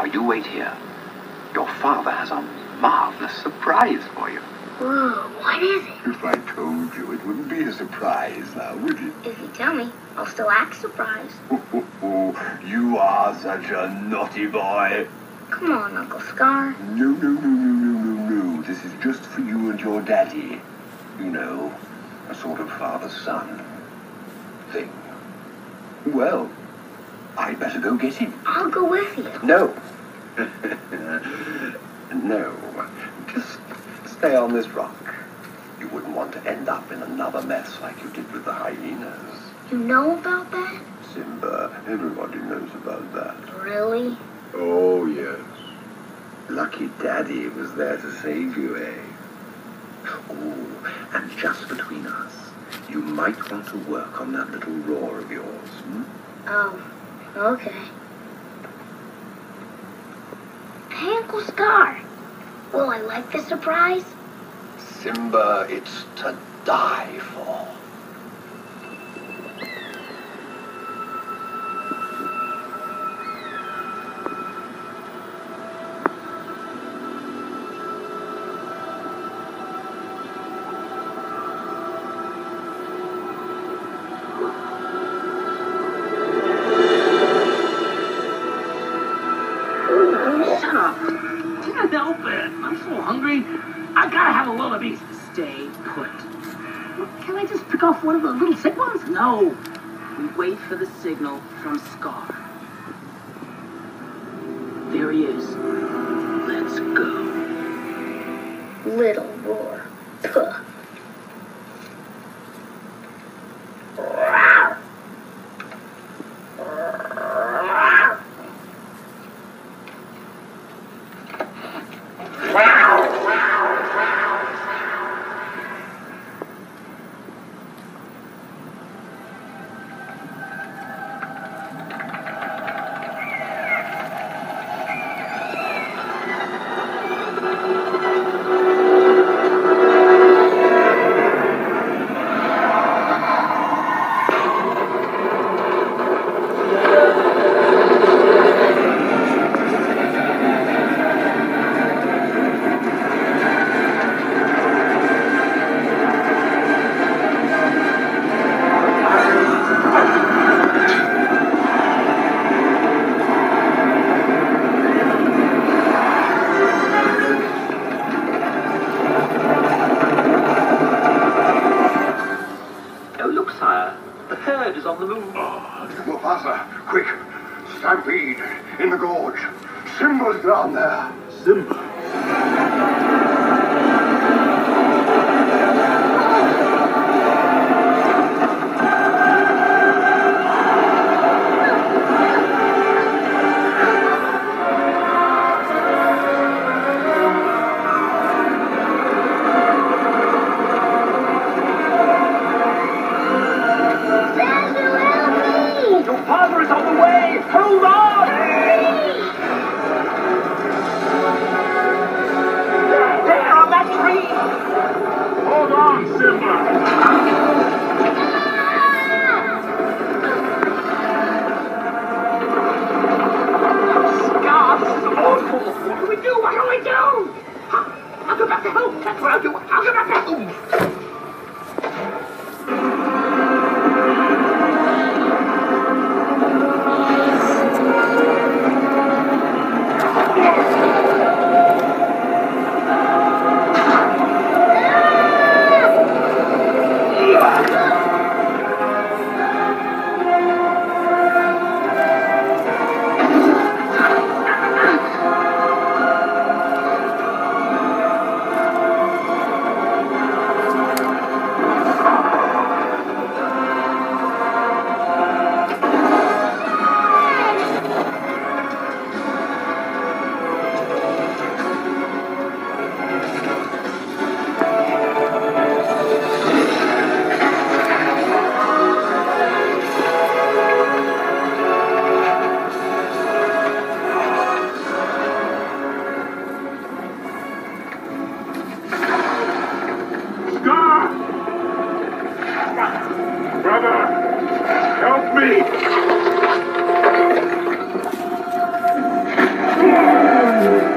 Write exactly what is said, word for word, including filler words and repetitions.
you wait here. Your father has a marvelous surprise for you. Whoa, what is it? If I told you, it wouldn't be a surprise now, would it? If you tell me, I'll still act surprised. You are such a naughty boy. Come on, Uncle Scar. No, no, no, no, no, no, no. This is just for you and your daddy. You know, a sort of father-son thing. Well, I'd better go get him. I'll go with you. No. No. Just stay on this rock. You wouldn't want to end up in another mess like you did with the hyenas. You know about that? Simba, everybody knows about that. Really? Oh, yes. Lucky Daddy was there to save you, eh? Oh, and just between us, you might want to work on that little roar of yours, hmm? Oh, okay. Hey, Uncle Scar, will I like the surprise? Simba, it's to die for. Shut up. Can't help it. I'm so hungry. I gotta have a lullaby. Stay put. Can I just pick off one of the little sick ones? No. We wait for the signal from Scar. There he is. Let's go. Little roar. Puh. Mufasa, quick! Stampede in the gorge. Simba's down there. Simba? Help me! Whoa!